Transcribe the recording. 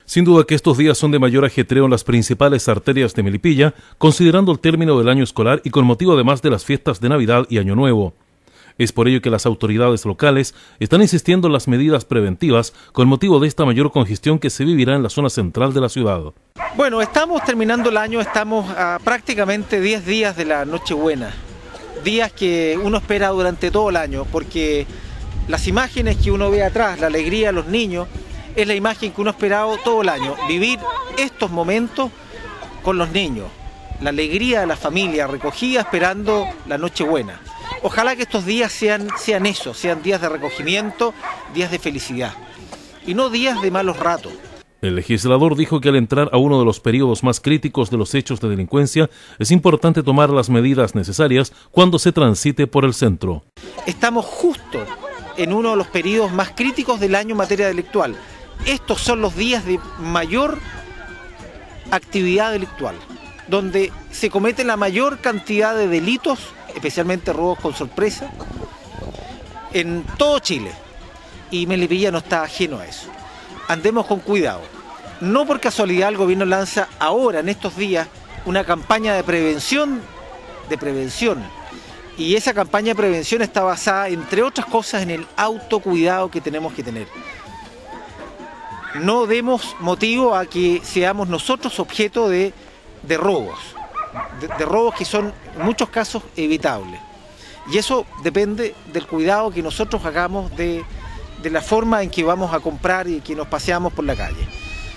Sin duda que estos días son de mayor ajetreo en las principales arterias de Melipilla, considerando el término del año escolar y con motivo además de las fiestas de Navidad y Año Nuevo. Es por ello que las autoridades locales están insistiendo en las medidas preventivas con motivo de esta mayor congestión que se vivirá en la zona central de la ciudad. Bueno, estamos terminando el año, estamos a prácticamente 10 días de la Nochebuena, días que uno espera durante todo el año, porque las imágenes que uno ve atrás, la alegría de los niños, es la imagen que uno ha esperado todo el año, vivir estos momentos con los niños, la alegría de la familia recogida esperando la Nochebuena. Ojalá que estos días sean eso, sean días de recogimiento, días de felicidad y no días de malos ratos. El legislador dijo que al entrar a uno de los periodos más críticos de los hechos de delincuencia, es importante tomar las medidas necesarias cuando se transite por el centro. Estamos justo en uno de los periodos más críticos del año en materia delictual. Estos son los días de mayor actividad delictual, donde se comete la mayor cantidad de delitos, especialmente robos con sorpresa, en todo Chile. Y Melipilla no está ajeno a eso. Andemos con cuidado. No por casualidad el gobierno lanza ahora, en estos días, una campaña de prevención. Y esa campaña de prevención está basada, entre otras cosas, en el autocuidado que tenemos que tener. No demos motivo a que seamos nosotros objeto de robos, de robos que son en muchos casos evitables. Y eso depende del cuidado que nosotros hagamos de la forma en que vamos a comprar y que nos paseamos por la calle.